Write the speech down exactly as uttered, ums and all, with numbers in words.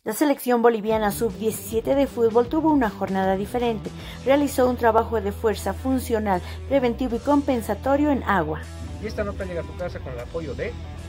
La selección boliviana sub diecisiete de fútbol tuvo una jornada diferente. Realizó un trabajo de fuerza funcional, preventivo y compensatorio en agua. Y esta nota llega a tu casa con el apoyo de